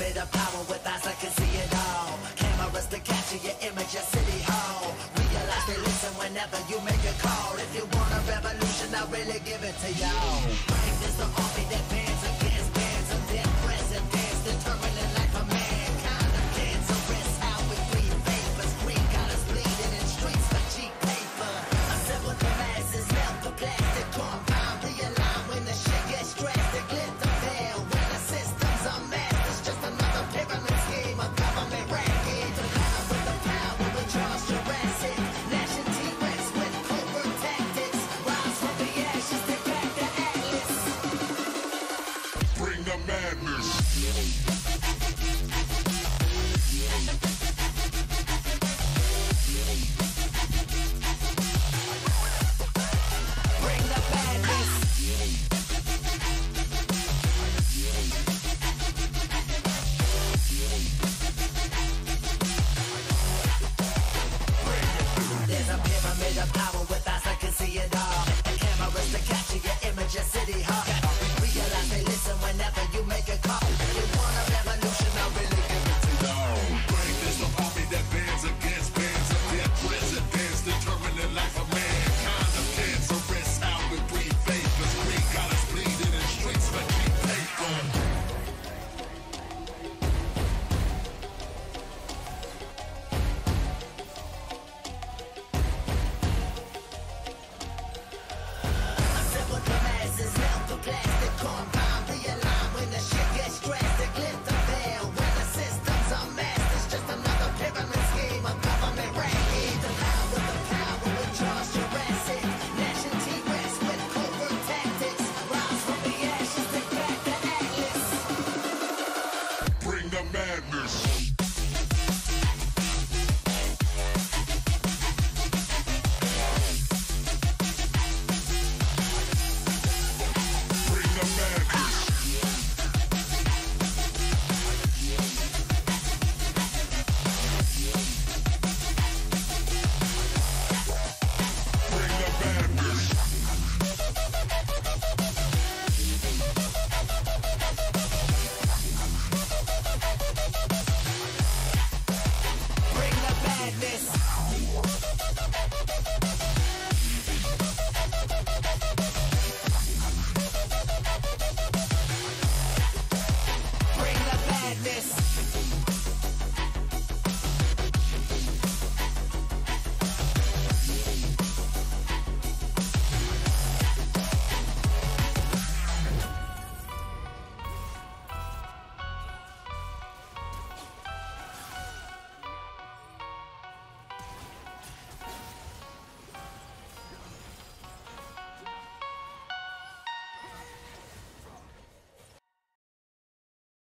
pyramid of power with eyes that can see it all. Cameras to capture your image at City Hall. Realize they listen whenever you make a call. If you want a revolution, I'll really give it to y'all. Brain is the army that bands against bands of dead presidents, determining life of mankind. A cancerous how we bleed vapors. Green got us bleeding in streets for cheap paper. A civil the masses, melt the plastic compound. Realign when the shit gets drastic. Lit the veil when the systems are masked. It's just another pyramid scheme of government racket. The power with the power with Charles Jurassic. Gnashing T-Rex with covert tactics. Rise from the ashes, take back the atlas. Bring the madness. Bring the madness. There's a pyramid of power with